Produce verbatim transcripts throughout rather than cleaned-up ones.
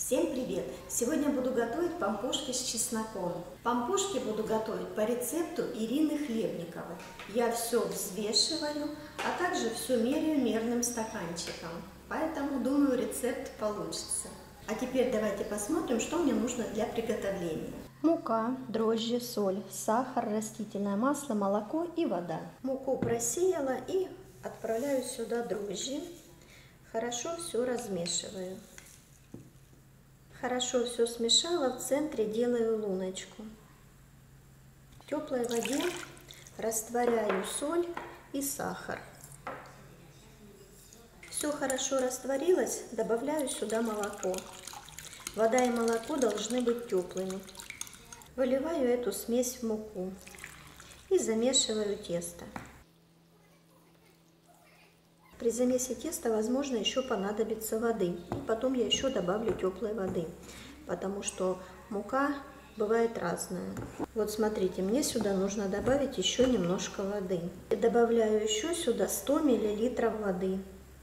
Всем привет! Сегодня буду готовить пампушки с чесноком. Пампушки буду готовить по рецепту Ирины Хлебниковой. Я все взвешиваю, а также все меряю мерным стаканчиком. Поэтому, думаю, рецепт получится. А теперь давайте посмотрим, что мне нужно для приготовления. Мука, дрожжи, соль, сахар, растительное масло, молоко и вода. Муку просеяла и отправляю сюда дрожжи. Хорошо все размешиваю. Хорошо все смешала, в центре делаю луночку. В теплой воде растворяю соль и сахар. Все хорошо растворилось, добавляю сюда молоко. Вода и молоко должны быть теплыми. Выливаю эту смесь в муку и замешиваю тесто. При замесе теста, возможно, еще понадобится воды. И потом я еще добавлю теплой воды, потому что мука бывает разная. Вот смотрите, мне сюда нужно добавить еще немножко воды. И добавляю еще сюда сто миллилитров воды.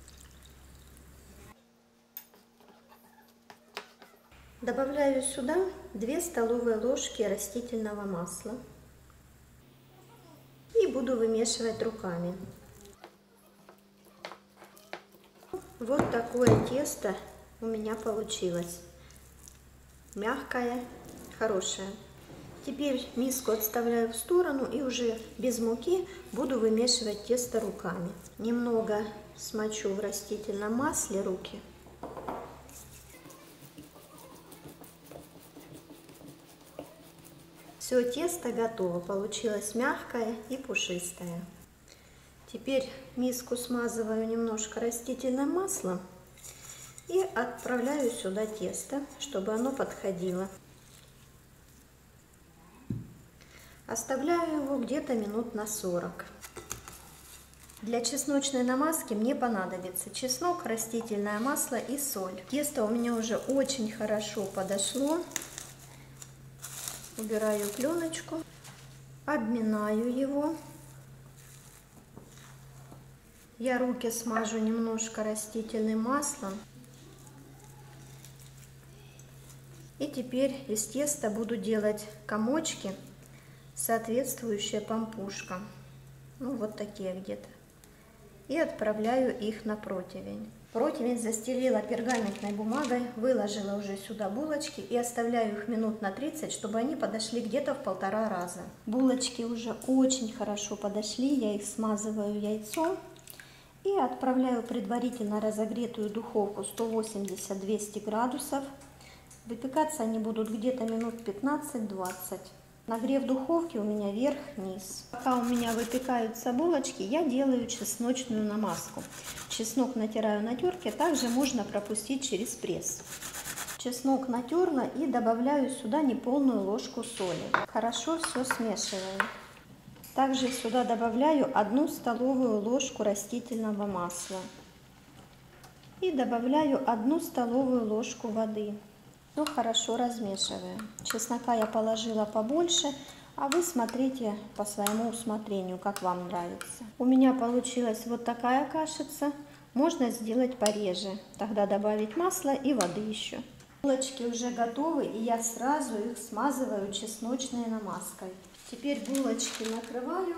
Добавляю сюда две столовые ложки растительного масла. И буду вымешивать руками. Вот такое тесто у меня получилось. Мягкое, хорошее. Теперь миску отставляю в сторону и уже без муки буду вымешивать тесто руками. Немного смочу в растительном масле руки. Все, тесто готово. Получилось мягкое и пушистое. Теперь миску смазываю немножко растительным маслом и отправляю сюда тесто, чтобы оно подходило. Оставляю его где-то минут на сорок. Для чесночной намазки мне понадобится чеснок, растительное масло и соль. Тесто у меня уже очень хорошо подошло. Убираю пленочку, обминаю его. Я руки смажу немножко растительным маслом. И теперь из теста буду делать комочки, соответствующие пампушкам. Ну, вот такие где-то. И отправляю их на противень. Противень застелила пергаментной бумагой, выложила уже сюда булочки и оставляю их минут на тридцать, чтобы они подошли где-то в полтора раза. Булочки уже очень хорошо подошли, я их смазываю яйцом. И отправляю в предварительно разогретую духовку сто восемьдесят — двести градусов. Выпекаться они будут где-то минут пятнадцать-двадцать. Нагрев духовки у меня вверх-вниз. Пока у меня выпекаются булочки, я делаю чесночную намазку. Чеснок натираю на терке, также можно пропустить через пресс. Чеснок натерла и добавляю сюда неполную ложку соли. Хорошо все смешиваю. Также сюда добавляю одну столовую ложку растительного масла и добавляю одну столовую ложку воды. Все хорошо размешиваю. Чеснока я положила побольше, а вы смотрите по своему усмотрению, как вам нравится. У меня получилась вот такая кашица. Можно сделать пореже, тогда добавить масла и воды еще. Булочки уже готовы, и я сразу их смазываю чесночной намазкой. Теперь булочки накрываю,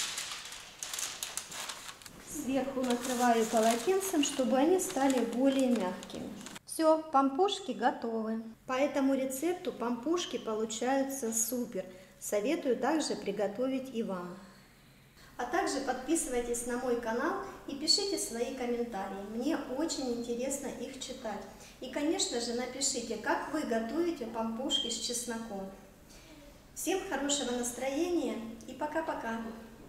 сверху накрываю полотенцем, чтобы они стали более мягкими. Все, пампушки готовы. По этому рецепту пампушки получаются супер. Советую также приготовить и вам. А также подписывайтесь на мой канал и пишите свои комментарии. Мне очень интересно их читать. И, конечно же, напишите, как вы готовите пампушки с чесноком. Всем хорошего настроения и пока-пока!